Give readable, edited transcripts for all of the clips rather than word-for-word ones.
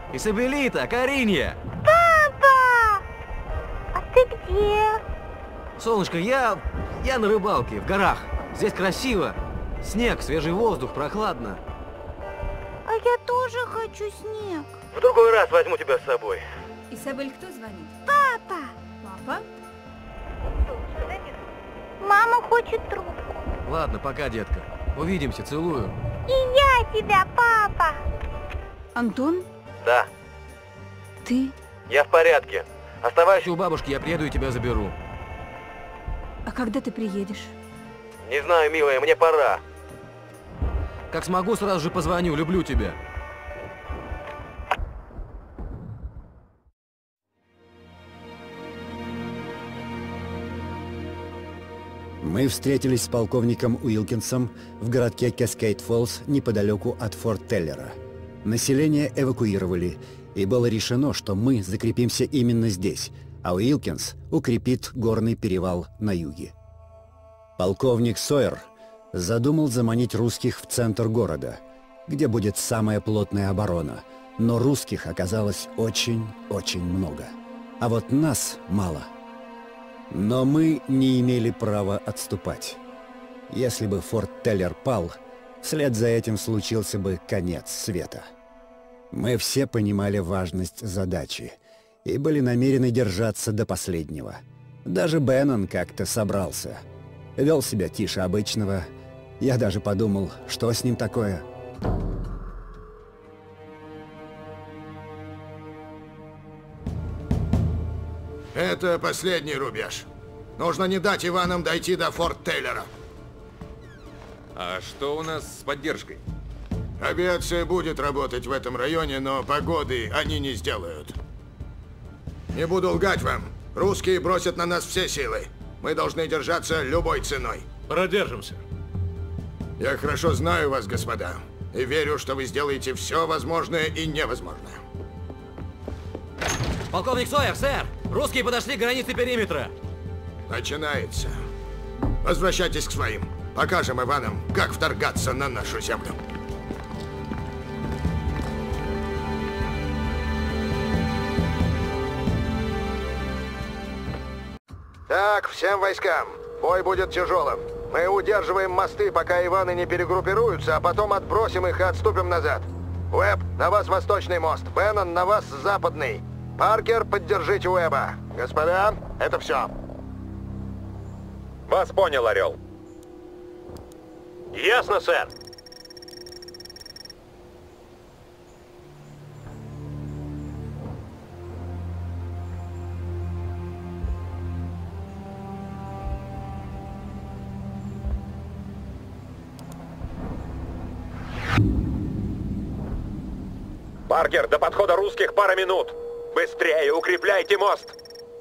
Исабелита, Каринья! Папа! А ты где? Солнышко, я на рыбалке, в горах. Здесь красиво. Снег, свежий воздух, прохладно. А я тоже хочу снег. В другой раз возьму тебя с собой. Исабель, кто звонит? Папа! Папа? Мама хочет трубку. Ладно, пока, детка. Увидимся, целую. И я тебя, папа! Антон? Да, Ты? я в порядке. Оставайся у бабушки, я приеду и тебя заберу. А когда ты приедешь? Не знаю, милая, мне пора. Как смогу, сразу же позвоню. Люблю тебя. Мы встретились с полковником Уилкинсом в городке Каскейд-Фоллс неподалеку от Форт Теллера. Население эвакуировали, и было решено, что мы закрепимся именно здесь, а Уилкинс укрепит горный перевал на юге. Полковник Сойер задумал заманить русских в центр города, где будет самая плотная оборона, но русских оказалось очень-очень много. А вот нас мало. Но мы не имели права отступать. Если бы Форт Теллер пал, вслед за этим случился бы конец света. Мы все понимали важность задачи и были намерены держаться до последнего. Даже Беннон как-то собрался. Вел себя тише обычного. Я даже подумал, что с ним такое. Это последний рубеж. Нужно не дать Иванам дойти до Форт Тейлера. А что у нас с поддержкой? Авиация будет работать в этом районе, но погоды они не сделают. Не буду лгать вам. Русские бросят на нас все силы. Мы должны держаться любой ценой. Продержимся. Я хорошо знаю вас, господа. И верю, что вы сделаете все возможное и невозможное. Полковник Сойер, сэр! Русские подошли к границе периметра. Начинается. Возвращайтесь к своим. Покажем Иванам, как вторгаться на нашу землю. Так, всем войскам. Бой будет тяжелым. Мы удерживаем мосты, пока Иваны не перегруппируются, а потом отбросим их и отступим назад. Уэбб, на вас восточный мост. Беннон, на вас западный. Паркер, поддержите Уэбба. Господа, это все. Вас понял, Орел. Ясно, сэр. Паркер, до подхода русских пара минут. Быстрее, укрепляйте мост.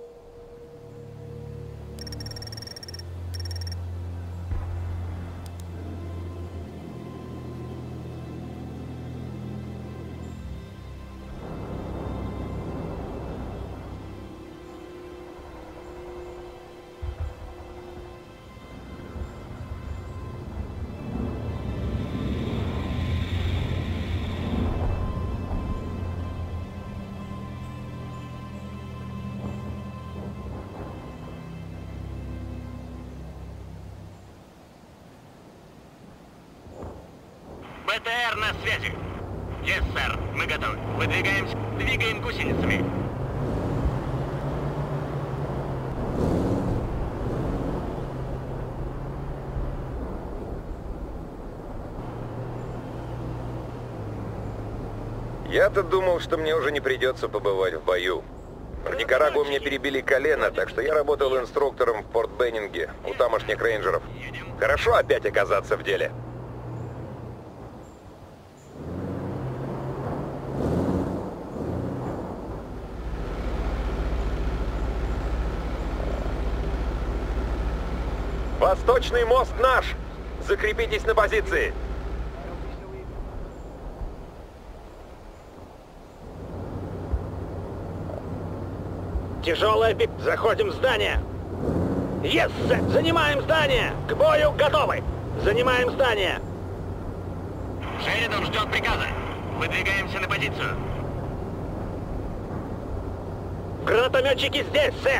БТР на связи. Yes, сэр. Мы готовы. Выдвигаемся. Двигаем гусеницами. Я-то думал, что мне уже не придется побывать в бою. В Никарагуа мне перебили колено, так что я работал инструктором в Порт Беннинге у тамошних рейнджеров. Хорошо опять оказаться в деле. Восточный мост наш! Закрепитесь на позиции! Тяжелая бит. Заходим в здание. Yes, сэр. Занимаем здание. К бою готовы. Занимаем здание. Шеридан ждет приказа. Выдвигаемся на позицию. Гранатометчики здесь, сэр!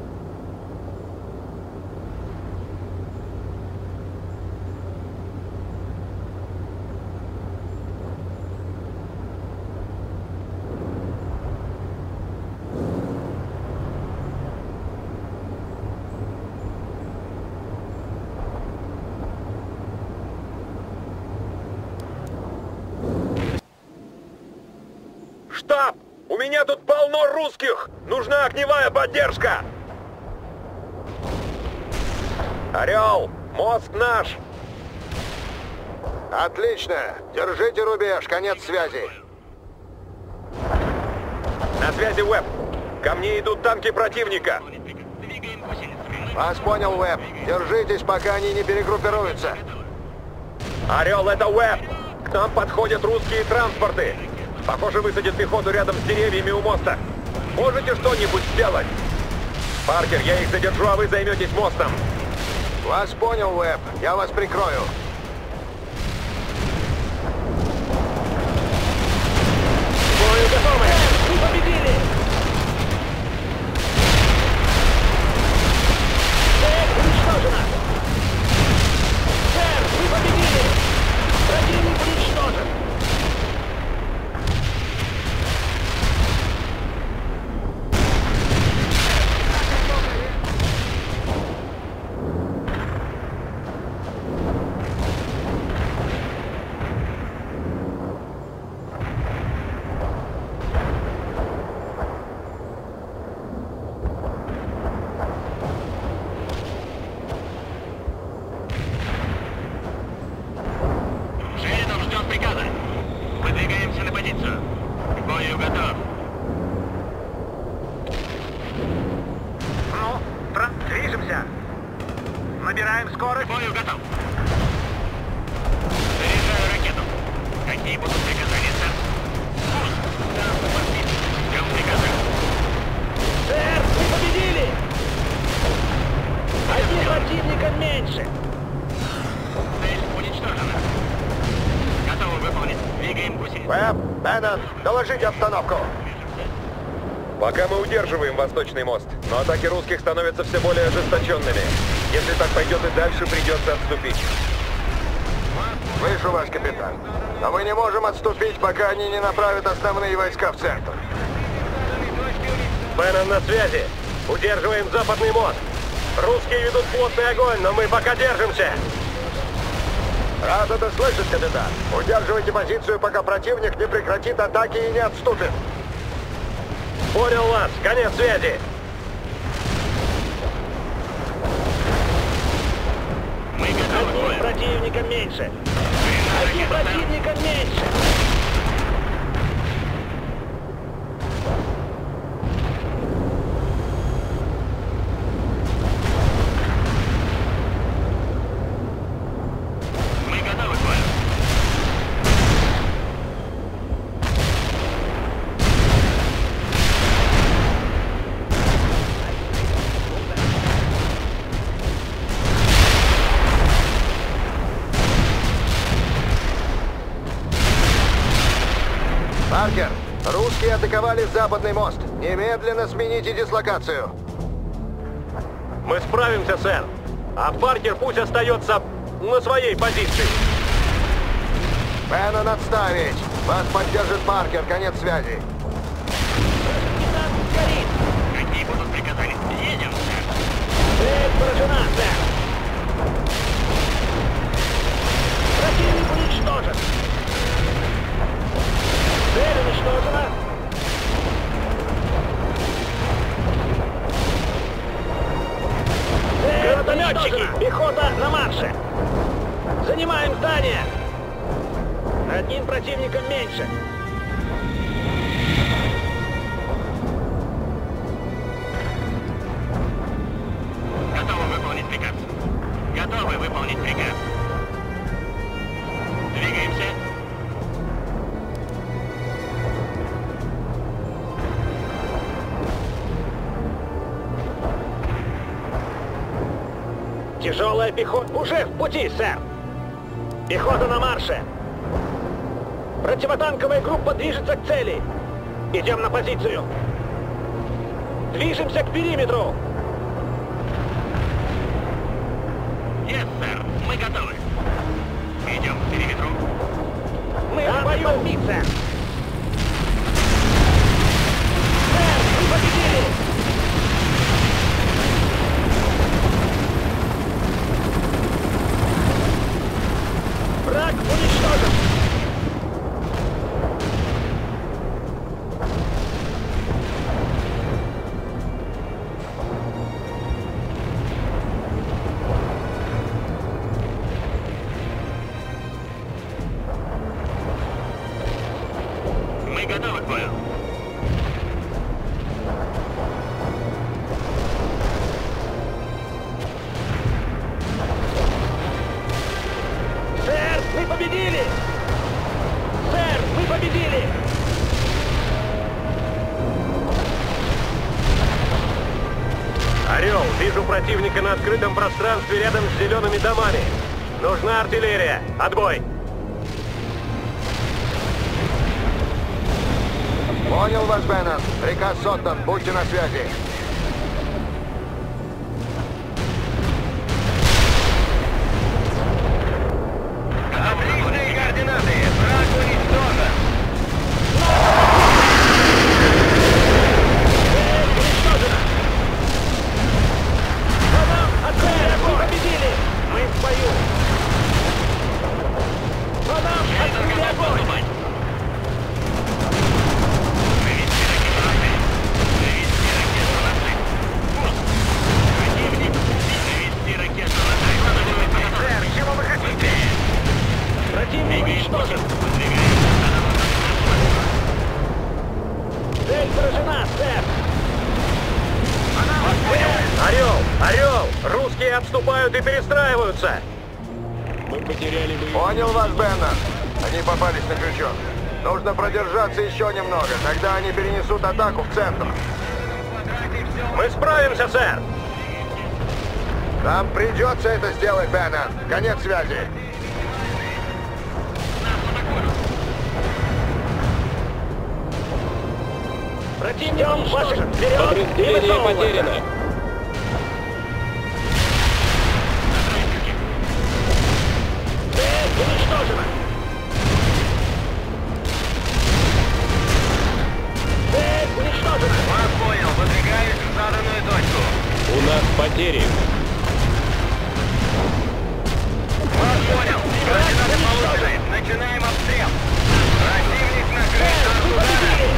Штаб! У меня тут полно русских! Нужна огневая поддержка! Орел! Мост наш! Отлично! Держите рубеж, конец связи. На связи, Уэб! Ко мне идут танки противника! Вас понял, Уэб. Держитесь, пока они не перегруппируются. Орел, это Уэб! К нам подходят русские транспорты! Похоже, высадят пехоту рядом с деревьями у моста. Можете что-нибудь сделать? Паркер, я их задержу, а вы займетесь мостом. Вас понял, Уэб. Я вас прикрою. Бою готовы! Мы победили! Цель уничтожена! Сэр, мы победили! Противник уничтожен! Движемся! Набираем скорость! Бою готов! Заряжаю ракету. Какие будут приказания, сэр? Курс! Ждем приказа. Сэр, мы победили! Один противника меньше! Цель уничтожена. Готовы выполнить. Двигаем гусеницы. Уэб, Беннон, доложите обстановку. Пока мы удерживаем Восточный мост, но атаки русских становятся все более ожесточенными. Если так пойдет и дальше, придется отступить. Слышу вас, капитан. Но мы не можем отступить, пока они не направят основные войска в центр. Беннон на связи. Удерживаем западный мост. Русские ведут плотный огонь, но мы пока держимся. Рад это слышать, капитан. Удерживайте позицию, пока противник не прекратит атаки и не отступит. Понял вас. Конец связи. Мы готовы, Один Уэб. противника меньше! Заряжаю Один ракету, сэр. противника меньше! Мы готовы, Уэб. Паркер, русские атаковали западный мост. Немедленно смените дислокацию. Мы справимся, сэр. А Паркер пусть остается на своей позиции. Беннон, отставить. Вас поддержит Паркер. Конец связи. Капитан горит! Какие будут приказания? Едем, сэр. Цель поражена, сэр! Противник уничтожен! Цель уничтожена! Цель уничтожена! Пехота на марше! Занимаем здание! Одним противником меньше! Готовы выполнить приказ. Готовы выполнить приказ. Двигаемся. Тяжелая пехота уже в пути, сэр! Пехота на марше! Противотанковая группа движется к цели! Идем на позицию! Движемся к периметру! Есть, сэр. Мы готовы. Идем к периметру. Мы в бою! Сэр, мы победили! Враг уничтожен! Мы готовы к бою. Сэр, мы победили! Сэр, мы победили! Орел, вижу противника на открытом пространстве рядом с зелеными домами. Нужна артиллерия. Отбой! Понял вас, Беннон. Приказ отдан. Будьте на связи. Отличные координаты. Враг уничтожен. Уничтожено! Сэр, мы победили! Мы в бою! По нам открыли огонь! Вывести ракету на цель. Противник. Вывести ракету на цель. Сэр, чего вы хотите? Противник уничтожен! Цель поражена, сэр! Орел! Орел! Русские отступают и перестраиваются! Понял вас, Беннон. Они попались на крючок. Нужно продержаться еще немного, тогда они перенесут атаку в центр. Мы справимся, сэр! Нам придется это сделать, Беннон. Конец связи. Противник уничтожен! Вперед! Подразделение потеряно! Цель уничтожена! Цель уничтожена! Вас понял. Выдвигаюсь в заданную точку. У нас потери. Вас понял. Координаты получены. Начинаем обстрел. Противник накрыт Сэр, мы ударом. победили!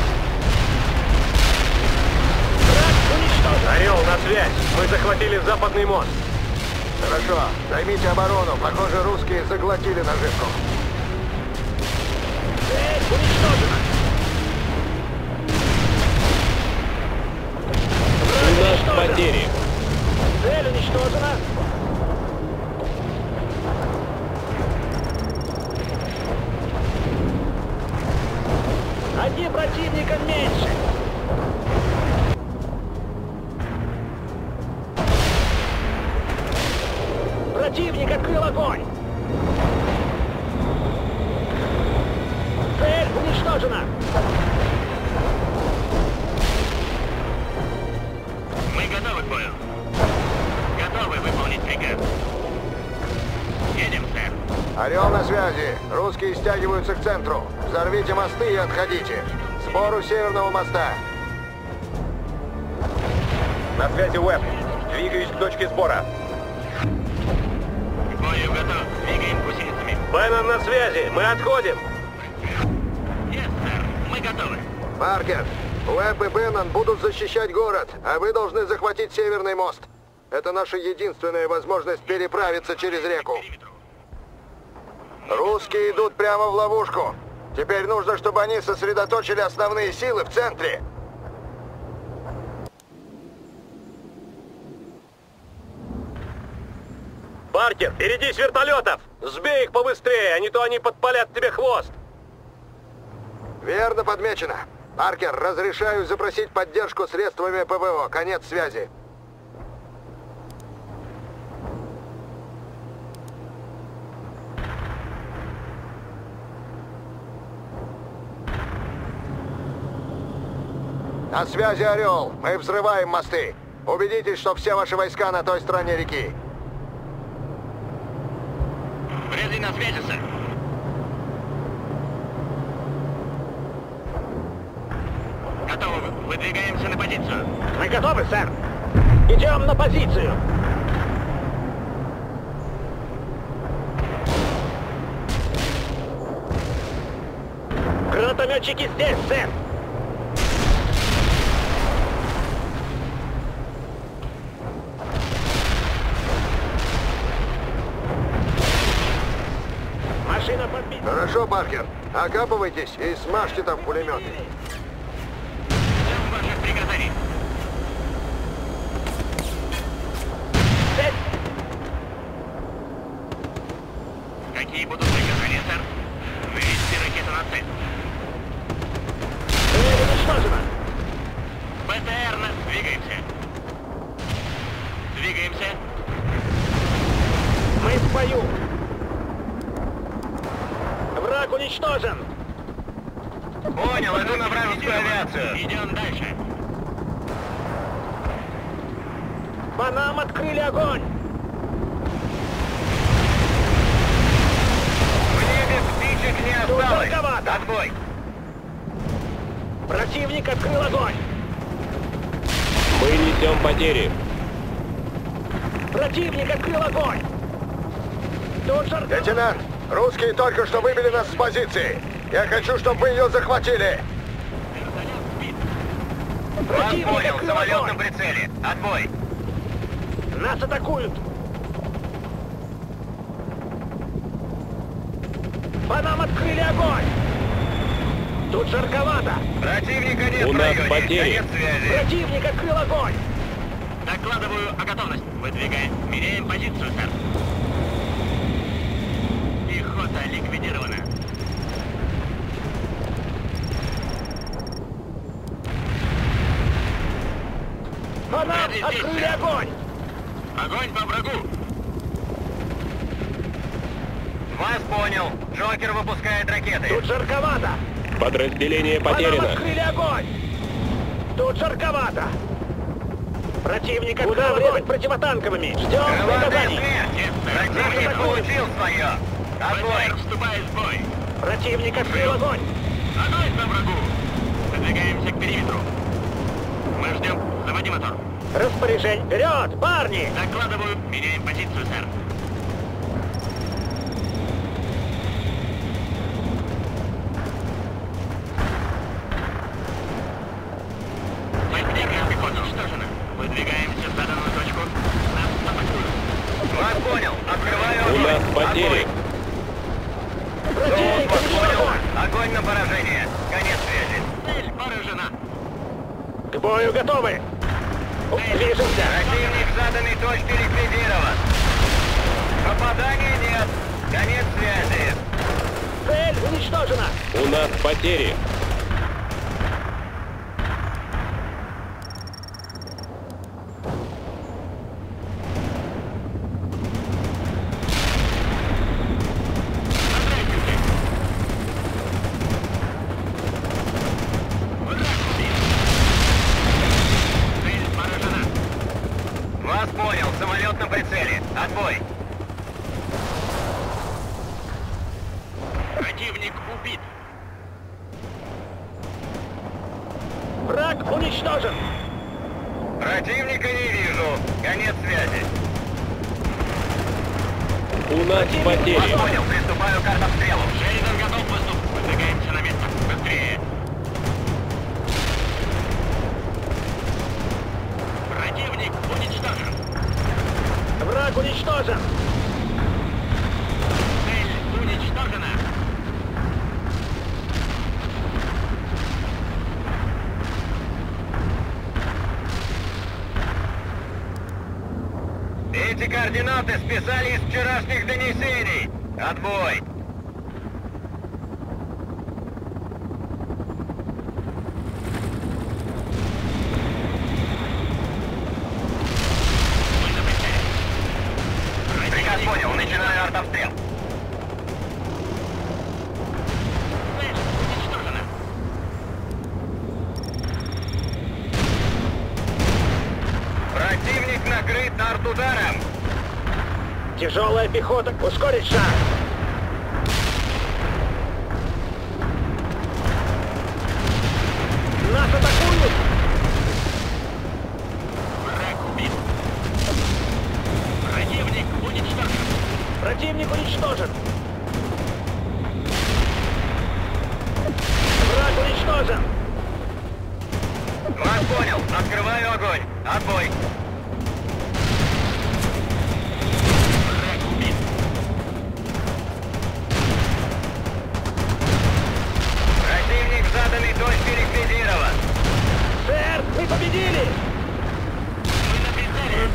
Враг уничтожен! Орел, на связь! Мы захватили западный мост. Хорошо. Займите оборону. Похоже, русские заглотили наживку. Цель уничтожена! Враг уничтожен! потери. Цель уничтожена! Одним противником меньше! Противник открыл огонь! Цель уничтожена! Мы готовы к бою. Готовы выполнить приказ. Едем, сэр. Орел на связи. Русские стягиваются к центру. Взорвите мосты и отходите. Сбор у северного моста. На связи Уэб. Двигаюсь к точке сбора. К бою готов. Двигаем гусеницами. Беннон на связи. Мы отходим. Есть, сэр. Мы готовы. Паркер, Уэбб и Беннон будут защищать город, а вы должны захватить северный мост. Это наша единственная возможность переправиться через реку. Русские идут прямо в ловушку. Теперь нужно, чтобы они сосредоточили основные силы в центре. Паркер, впереди с вертолетов! Сбей их побыстрее, а не то они подпалят тебе хвост! Верно подмечено. Паркер, разрешаю запросить поддержку средствами ПВО. Конец связи. На связи «Орел». Мы взрываем мосты. Убедитесь, что все ваши войска на той стороне реки. Брэдли на связи, сэр. Готовы. Выдвигаемся на позицию. Мы готовы, сэр. Идем на позицию. Гранатометчики здесь, сэр. Машина подбита. Хорошо, Паркер. Окапывайтесь и смажьте там пулеметы. Ждем ваших приказаний. Цель. Какие будут приказания, сэр? Вывести ракету на цель. Цель уничтожена. БТР, двигаемся. Двигаемся. Мы в бою. Враг уничтожен. Понял, иду на вражескую авиацию. Идем дальше. По нам открыли огонь. В небе птичек не осталось. Далековато. Отбой. Противник открыл огонь. Мы несем потери. Противник открыл огонь. Тут же... Лейтенант, русские только что выбили нас с позиции. Я хочу, чтобы мы ее захватили. Вас Противник понял, открыл самолет на огонь. прицеле. Отбой. Нас атакуют. По нам открыли огонь. Тут жарковато. Противника нет У в нас районе. потери. Конец связи. Противник открыл огонь. Докладываю о готовности. Выдвигаем. Меняем позицию, сэр. Пехота ликвидирована. По нам Брэдли здесь, открыли сэр. огонь. Огонь по врагу. Вас понял. Джокер выпускает ракеты. Тут жарковато. Подразделение По нам потеряно. открыли огонь. Тут жарковато. Противник открыл огонь противотанковыми. Ждем Крылатая приказаний. смерть. Противник получил свое. Отбой. Вступает в бой. Противник открыл огонь. Огонь по врагу. Выдвигаемся к периметру. Мы ждем. Заводи мотор. Распоряжение. Вперед, парни! Докладываю. Меняем позицию, сэр. Противник пехота уничтожена. Выдвигаемся в заданную точку. Нас атакуют. Вас понял. Открываю У огонь. нас потери. Противник Вас открыл понял. огонь. Огонь на поражение. Конец связи. Цель поражена. К бою готовы. Движемся. Противник заданной точки ликвидирован. Попадания нет. Конец связи. Цель уничтожена. У нас потери. Цель поражена. Вас понял. Самолет на прицеле. Отбой. Противник убит. Враг уничтожен. Противника не вижу. Конец связи. У нас потери. Понял. Приступаю к артобстрелу. Шеридан готов выступ. Выдвигаемся на место. Быстрее. Противник уничтожен. Враг уничтожен. Цель уничтожена. Эти координаты списали из вчерашних донесений. Отбой. Приказ понял. Начинаю артобстрел. Цель уничтожена. Тяжелая пехота! Ускорить шаг! Нас атакуют! Враг убит. Противник уничтожен. Противник уничтожен! Враг уничтожен! Вас понял. Открываю огонь. Отбой. Враг убит. Противник в заданной точке ликвидирован. Сэр, мы победили! Мы на прицеле.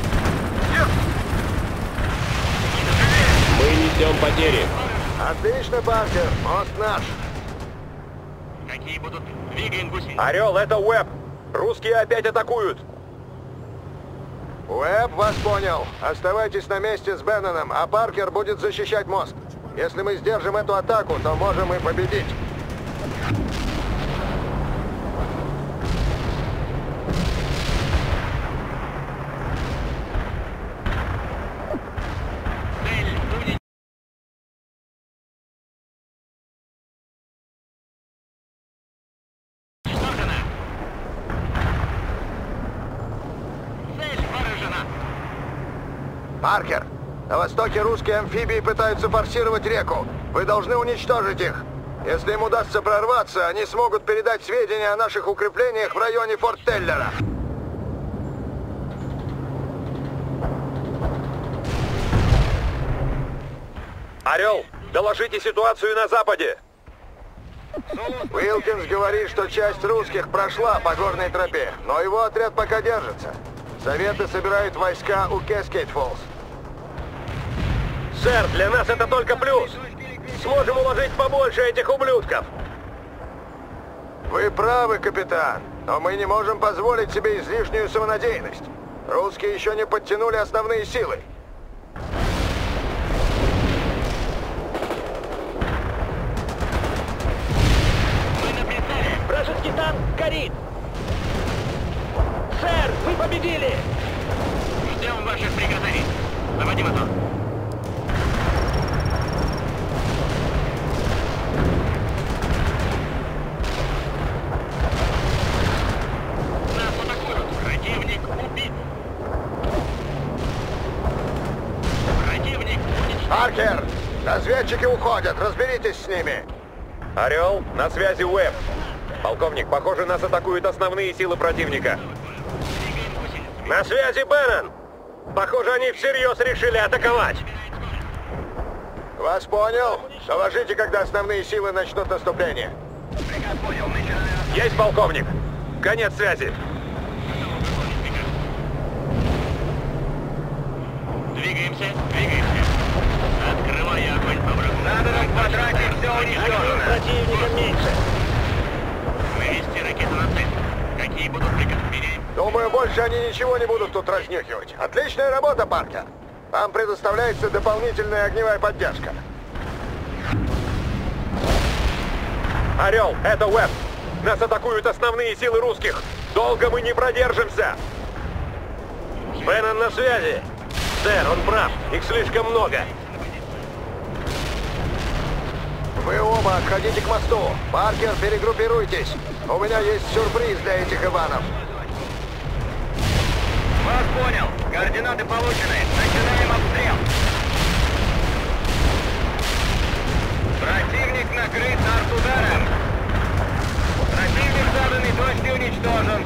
Мы несем потери. Отлично, Паркер. Мост наш. Какие будут? Двигаем гусеницы. Орел, это Уэб. Русские опять атакуют. Уэб вас понял. Оставайтесь на месте с Бенноном, а Паркер будет защищать мост. Если мы сдержим эту атаку, то можем и победить. Цель уничтожена. Цель поражена. Паркер, на востоке русские амфибии пытаются форсировать реку. Вы должны уничтожить их. Если им удастся прорваться, они смогут передать сведения о наших укреплениях в районе Форт Теллера. Орел, доложите ситуацию на западе. Уилкинс говорит, что часть русских прошла по горной тропе, но его отряд пока держится. Советы собирают войска у Кэскейт-Фоллс. Сэр, для нас это только плюс. Сможем уложить побольше этих ублюдков. Вы правы, капитан, но мы не можем позволить себе излишнюю самонадеянность. Русские еще не подтянули основные силы. Мы на прицеле. Вражеский танк горит! Сэр, мы победили! Ждем ваших приказаний. Заводи мотор. Нас атакуют. Противник убит. Противник уничтожен. Паркер, разведчики уходят, разберитесь с ними. Орел, на связи Уэб. Полковник, похоже, нас атакуют основные силы противника. Двигаем гусеницами. На связи, Беннон. Похоже, они всерьез решили атаковать. Вас понял? Доложите, когда основные силы начнут наступление. Приказ понял. Начинаю. Есть, полковник. Конец связи. Двигаемся, двигаемся. Открывай огонь по врагу. На данном квадрате все уничтожено. Противника меньше! Вывести ракету на цель. Какие будут приказы? Меняем. Думаю, больше они ничего не будут тут разнюхивать. Отличная работа, Паркер. Вам предоставляется дополнительная огневая поддержка. Орел, это Уэб. Нас атакуют основные силы русских. Долго мы не продержимся. Беннон на связи. Сэр, он прав. Их слишком много. Вы оба отходите к мосту. Паркер, перегруппируйтесь. У меня есть сюрприз для этих Иванов. Вас понял. Координаты получены. Начинаем обстрел. Противник накрыт артударом. Противник в заданной точке уничтожен.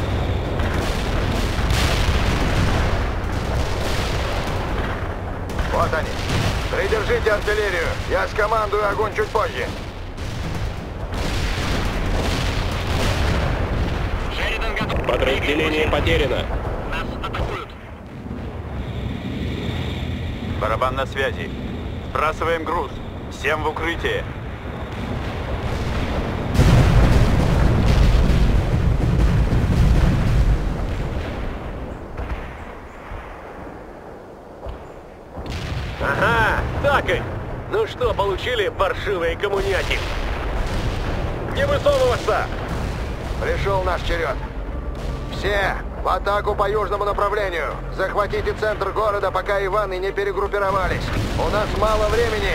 Вот они. Придержите артиллерию. Я скомандую огонь чуть позже. Шеридан готов. Подразделение потеряно. Нас атакуют. Барабан на связи. Сбрасываем груз. Всем в укрытие. Ага, так и. Ну что, получили, паршивые коммуняки? Не высовываться! Пришел наш черед. Все, В атаку по южному направлению. Захватите центр города, пока Иваны не перегруппировались. У нас мало времени.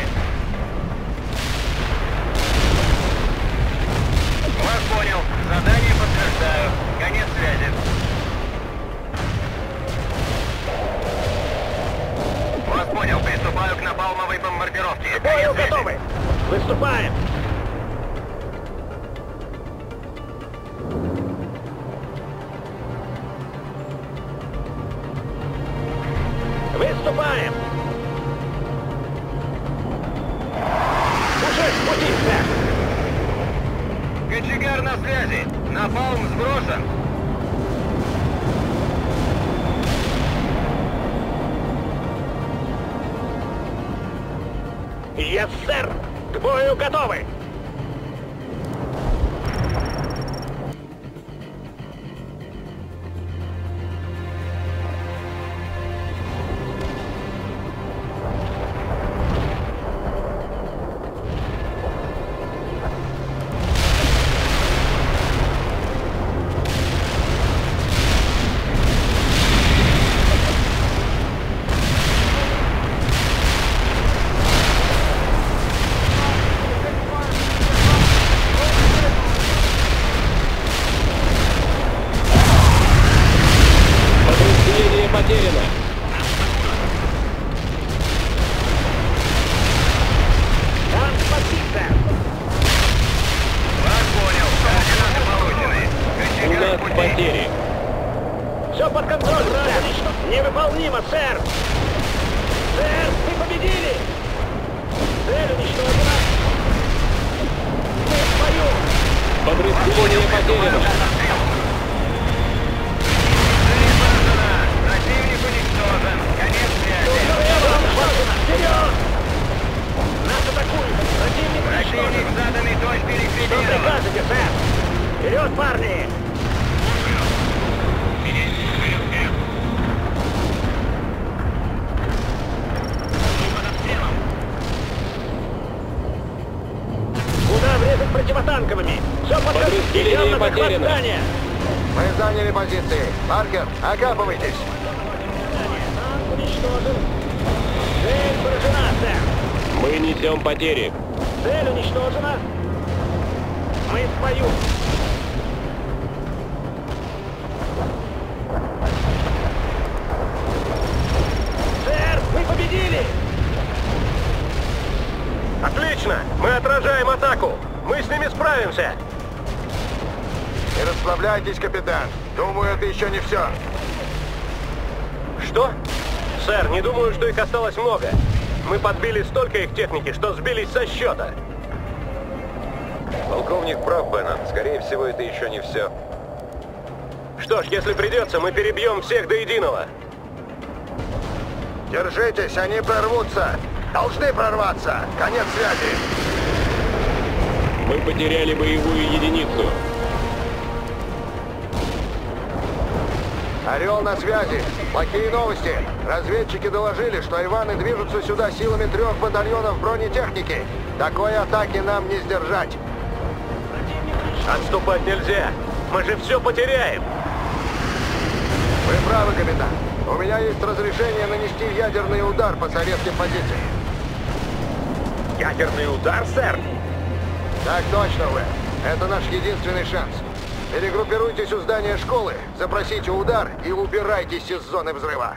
Вас понял. Задание подтверждаю. Конец связи. Вас понял. Приступаю к напалмовой бомбардировке. К бою готовы! Выступаем! Выступаем! Уже в пути, сэр! Кочегар на связи. Напалм сброшен. Yes, сэр! К бою готовы! Потеряно. Там позиция. Вас понял. Координаты получены. У нас потери. Все под контролем, сэр. Невыполнимо, сэр. Сэр, мы победили. Цель уничтожена. Мы в бою. Подразделение потеряно. Противник уничтожен. Конец связи. Вперед! Нас атакуют. Противник Противник уничтожен. заданной точки Что ликвидирован. прикажете, сэр? Вперед, парни! Куда врезать противотанковыми? Все под Подразделение идем на захват потеряно. здания. Мы заняли позиции. Паркер, окапывайтесь. Танк уничтожен. Цель поражена, сэр. Мы несем потери. Цель уничтожена. Мы в бою. Сэр, мы победили! Отлично! Мы отражаем атаку! Мы с ними справимся! Не расслабляйтесь, капитан. Думаю, это еще не все. Что? Сэр, не думаю, что их осталось много. Мы подбили столько их техники, что сбились со счета. Полковник прав, Беннон. Скорее всего, это еще не все. Что ж, если придется, мы перебьем всех до единого. Держитесь, они прорвутся. Должны прорваться. Конец связи. Мы потеряли боевую единицу. Орел на связи. Плохие новости. Разведчики доложили, что Иваны движутся сюда силами 3 батальонов бронетехники. Такой атаки нам не сдержать. Отступать нельзя. Мы же все потеряем. Вы правы, капитан. У меня есть разрешение нанести ядерный удар по советским позициям. Ядерный удар, сэр? Так точно, Уэб. Это наш единственный шанс. Перегруппируйтесь у здания школы, запросите удар и убирайтесь из зоны взрыва.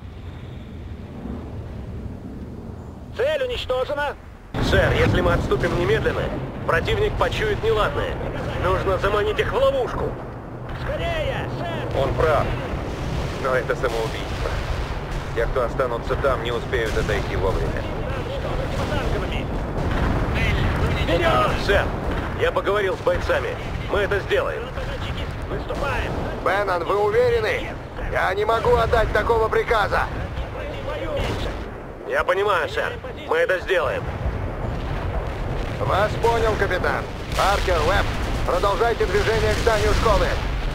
Цель уничтожена. Сэр, если мы отступим немедленно, противник почует неладное. Нужно заманить их в ловушку. Скорее, сэр! Он прав. Но это самоубийство. Те, кто останутся там, не успеют отойти вовремя. Танковыми. Вперед! Сэр, я поговорил с бойцами. Мы это сделаем. Выступаем! Беннон, вы уверены? Я не могу отдать такого приказа. Я понимаю, сэр. Мы это сделаем. Вас понял, капитан. Паркер, Уэб, продолжайте движение к зданию школы.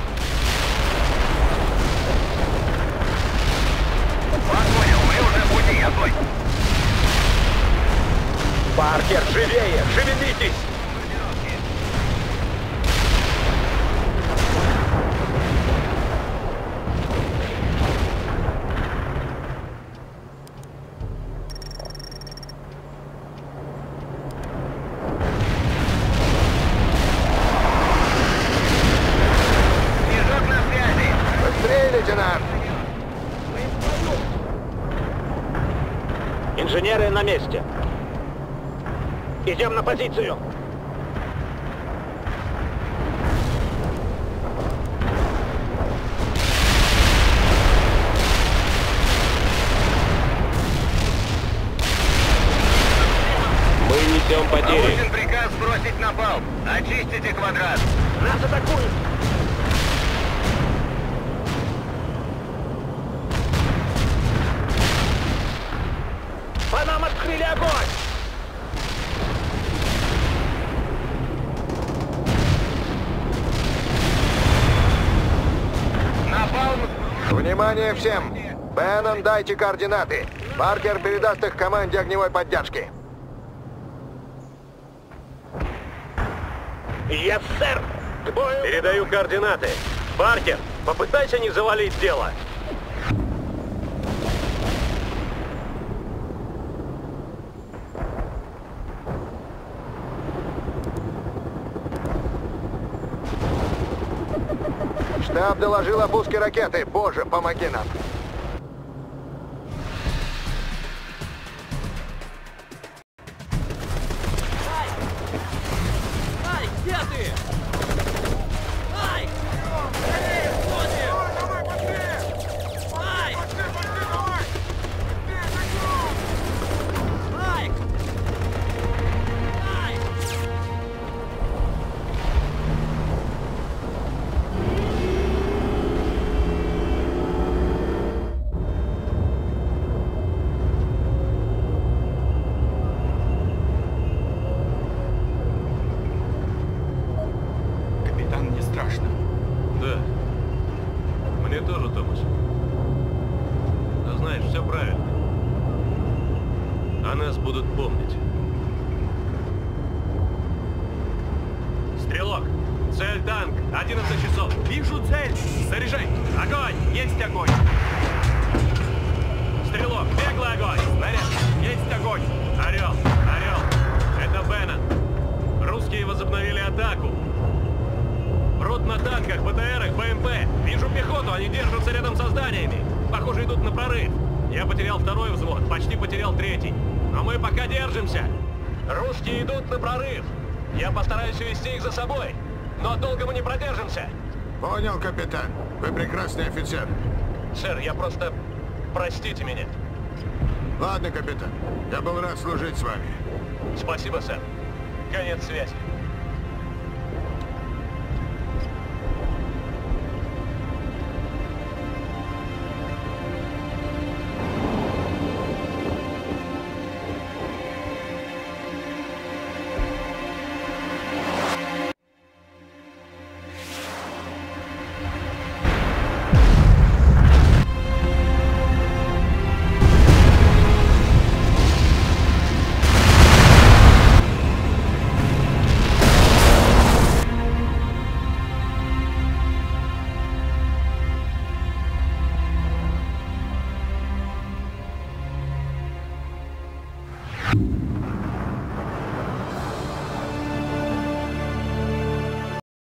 Вас понял. Мы уже в пути. Отбой. Паркер, живее! Шевелитесь! на месте. Идем на позицию. Мы несем потери. Получен приказ сбросить напалм. Очистите квадрат. Нас атакуют. По нам открыли огонь. Напалм. Внимание всем! Беннон, дайте координаты. Паркер передаст их команде огневой поддержки. Yes, сэр. К бою. Передаю координаты. Паркер, попытайся не завалить дело. Штаб доложил о пуске ракеты. Боже, помоги нам. Ай, где ты? Ай! Эй, Тони! Ай! Ай! Ай! Капитан, не страшно. Да. Мне тоже, Томас. Но знаешь, все правильно. О нас будут помнить. Стрелок! Цель танк! 11 часов! Вижу цель! Заряжай! Огонь! Есть огонь! Стрелок! Беглый огонь! Снаряд! Есть огонь! Орел! Орел! Это Беннон! Русские возобновили атаку! Прут на танках, БТРах, БМП. Вижу пехоту, они держатся рядом со зданиями. Похоже, идут на прорыв. Я потерял второй взвод, почти потерял третий. Но мы пока держимся. Русские идут на прорыв. Я постараюсь увести их за собой. Но долго мы не продержимся. Понял, капитан. Вы прекрасный офицер. Сэр, я просто... Простите меня. Ладно, капитан. Я был рад служить с вами. Спасибо, сэр. Конец связи. you